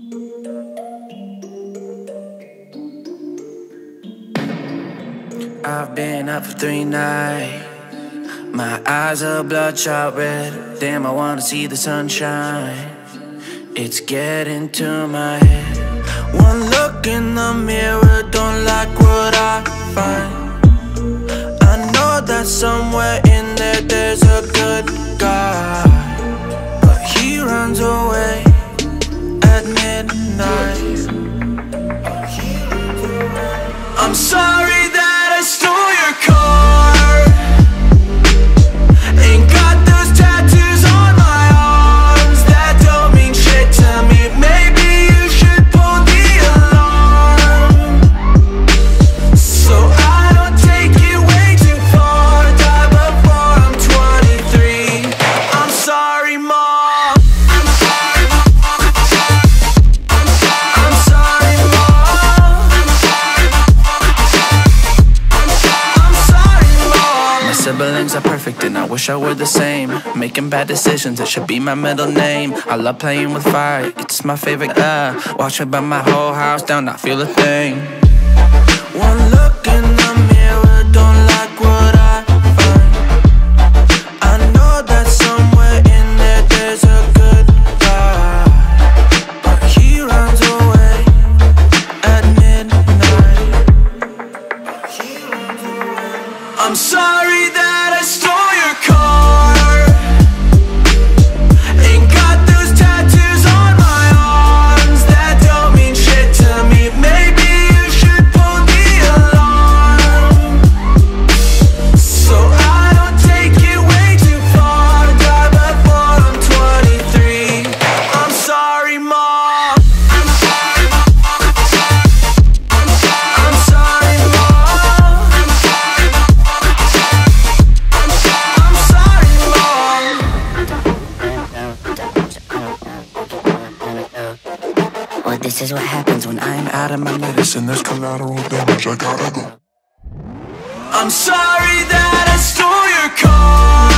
I've been up for 3 nights. My eyes are bloodshot red. Damn, I wanna see the sunshine. It's getting to my head. One look in the mirror, don't like what I find. I know that somewhere in there there's a good guy, but he runs away at midnight. I'm sorry that I stole your car. Ain't got those tattoos on my arms that don't mean shit to me. Maybe you should pull the alarm, so I don't take it way too far. Die before I'm 23. I'm sorry, Mom. I'm sorry, Mom. I'm sorry, Mom. My siblings are perfect and I wish I were the same. Making bad decisions, it should be my middle name. I love playing with fire, it's my favorite. Watch me burn my whole house down, not feel a thing. One look in the mirror, don't like what I find. I know that somewhere in there there's a good guy, but he runs away at midnight. I'm sorry that I stole your car. Ain't got those tattoos on my arms that don't mean shit to me. Maybe you should pull the alarm, so I don't take it way too far. Die before I'm 23. I'm sorry, Mom. I'm sorry, Mom. I'm sorry, Mom. I'm sorry, Mom. Well, this is what happens when I'm out of my medicine. There's collateral damage, I gotta go. I'm sorry that I stole your car.